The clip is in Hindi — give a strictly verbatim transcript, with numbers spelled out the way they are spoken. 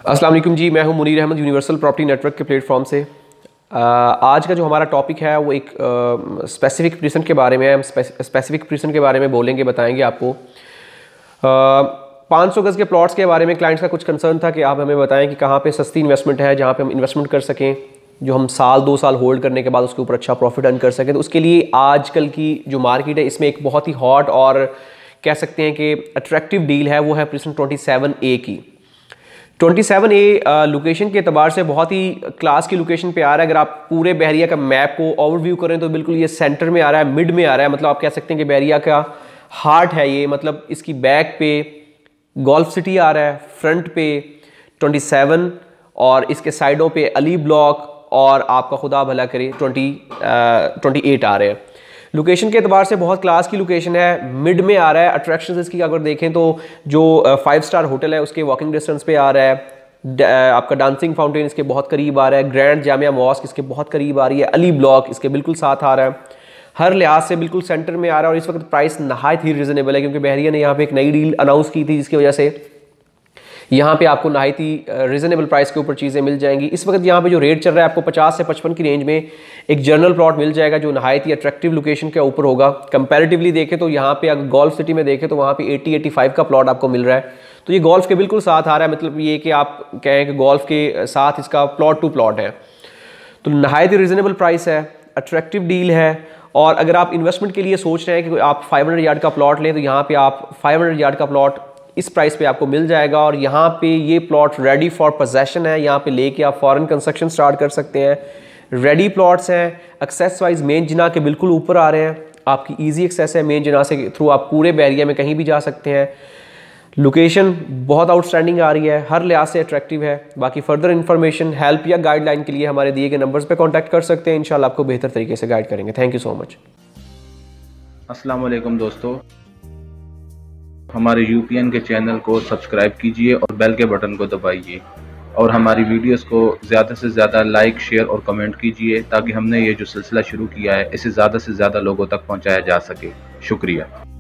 अस्सलाम वालेकुम जी, मैं हूं Munir Ahmad universal property network के प्लेटफॉर्म से। आ, आज का जो हमारा टॉपिक है वो एक स्पेसिफिक प्रीसेंट के बारे में है। हम स्पेसिफिक प्रीसेंट के बारे में बोलेंगे, बताएंगे आपको। पाँच सौ गज़ के प्लॉट्स के बारे में क्लाइंट्स का कुछ कंसर्न था कि आप हमें बताएं कि कहाँ पे सस्ती इन्वेस्टमेंट है जहाँ पे हम इन्वेस्टमेंट कर सकें, जो हम साल दो साल होल्ड करने के बाद उसके ऊपर अच्छा प्रॉफिट अर्न कर सकें। तो उसके लिए आजकल की जो मार्केट है इसमें एक बहुत ही हॉट और कह सकते हैं कि अट्रैक्टिव डील है, वो है प्रीसेंट ट्वेंटी सेवन ए की। ट्वेंटी सेवन ए लोकेशन के अतबार से बहुत ही क्लास की लोकेशन पे आ रहा है। अगर आप पूरे बहरिया का मैप को ओवरव्यू करें तो बिल्कुल ये सेंटर में आ रहा है, मिड में आ रहा है। मतलब आप कह सकते हैं कि बहरिया का हार्ट है ये। मतलब इसकी बैक पे गोल्फ सिटी आ रहा है, फ्रंट पे ट्वेंटी सेवन और इसके साइडों पे अली ब्लॉक और आपका खुदा भला करे ट्वेंटी ट्वेंटी एट आ रहे हैं। लोकेशन के अतबार से बहुत क्लास की लोकेशन है, मिड में आ रहा है। अट्रैक्शंस इसकी अगर देखें तो जो फाइव स्टार होटल है उसके वॉकिंग डिस्टेंस पे आ रहा है। आपका डांसिंग फाउंटेन इसके बहुत करीब आ रहा है। ग्रैंड जामिया मॉस्क इसके बहुत करीब आ रही है। अली ब्लॉक इसके बिल्कुल साथ आ रहा है। हर लिहाज से बिल्कुल सेंटर में आ रहा है और इस वक्त प्राइस नहायत ही रिजनेबल है, क्योंकि बहरिया ने यहाँ पे एक नई डील अनाउंस की थी जिसकी वजह से यहाँ पे आपको नहायत ही रिजनेबल प्राइस के ऊपर चीज़ें मिल जाएंगी। इस वक्त यहाँ पे जो रेट चल रहा है आपको पचास से पचपन की रेंज में एक जनरल प्लॉट मिल जाएगा जो नहायत ही अट्रैक्टिव लोकेशन के ऊपर होगा। कंपैरेटिवली देखें तो यहाँ पे अगर गोल्फ सिटी में देखें तो वहाँ पे अस्सी पचासी का प्लॉट आपको मिल रहा है। तो ये गोल्फ के बिल्कुल साथ आ रहा है। मतलब ये कि आप कहें कि गोल्फ के साथ इसका प्लॉट टू प्लॉट है। तो नहायत ही रिजनेबल प्राइस है, अट्रैक्टिव डील है। और अगर आप इन्वेस्टमेंट के लिए सोच रहे हैं कि आप फाइव हंड्रेड यार्ड का प्लॉट लें तो यहाँ पे आप फाइव हंड्रेड यार्ड का प्लॉट इस प्राइस पे आपको मिल जाएगा। और यहाँ पे ये प्लॉट रेडी फॉर पोजेशन है। यहाँ पे लेके आप फॉरेन कंस्ट्रक्शन स्टार्ट कर सकते हैं। रेडी प्लॉट्स हैं, एक्सेस वाइज मेन जिना के बिल्कुल ऊपर आ रहे हैं। आपकी इजी एक्सेस है मेन जिना से थ्रू, आप पूरे बहरिया में कहीं भी जा सकते हैं। लोकेशन बहुत आउटस्टैंडिंग आ रही है, हर लिहाज से अट्रैक्टिव है। बाकी फर्दर इन्फॉर्मेशन, हेल्प या गाइडलाइन के लिए हमारे दिए गए नंबर्स पे कांटेक्ट कर सकते हैं। इंशाल्लाह आपको बेहतर तरीके से गाइड करेंगे। Thank you so much. अस्सलाम वालेकुम दोस्तों, हमारे यूपीएन के चैनल को सब्सक्राइब कीजिए और बेल के बटन को दबाइए और हमारी वीडियोस को ज़्यादा से ज़्यादा लाइक, शेयर और कमेंट कीजिए ताकि हमने ये जो सिलसिला शुरू किया है इसे ज़्यादा से ज़्यादा लोगों तक पहुंचाया जा सके। शुक्रिया।